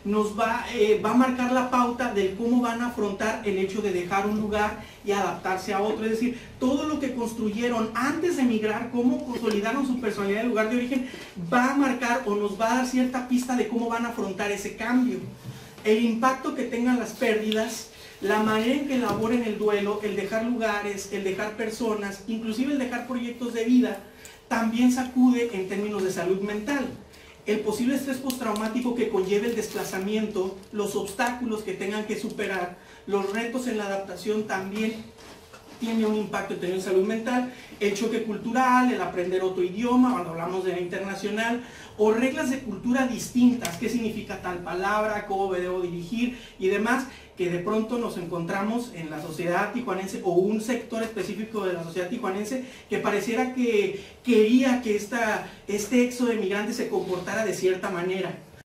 va a marcar la pauta de cómo van a afrontar el hecho de dejar un lugar y adaptarse a otro. Es decir, todo lo que construyeron antes de emigrar, cómo consolidaron su personalidad en el lugar de origen, va a marcar o nos va a dar cierta pista de cómo van a afrontar ese cambio. El impacto que tengan las pérdidas, la manera en que elaboren el duelo, el dejar lugares, el dejar personas, inclusive el dejar proyectos de vida, también sacude en términos de salud mental. El posible estrés postraumático que conlleve el desplazamiento, los obstáculos que tengan que superar, los retos en la adaptación también tiene un impacto en términos de salud mental. El choque cultural, el aprender otro idioma, cuando hablamos de la internacional, o reglas de cultura distintas, qué significa tal palabra, cómo me debo dirigir y demás, que de pronto nos encontramos en la sociedad tijuanense o un sector específico de la sociedad tijuanense que pareciera que quería que este éxodo de migrantes se comportara de cierta manera.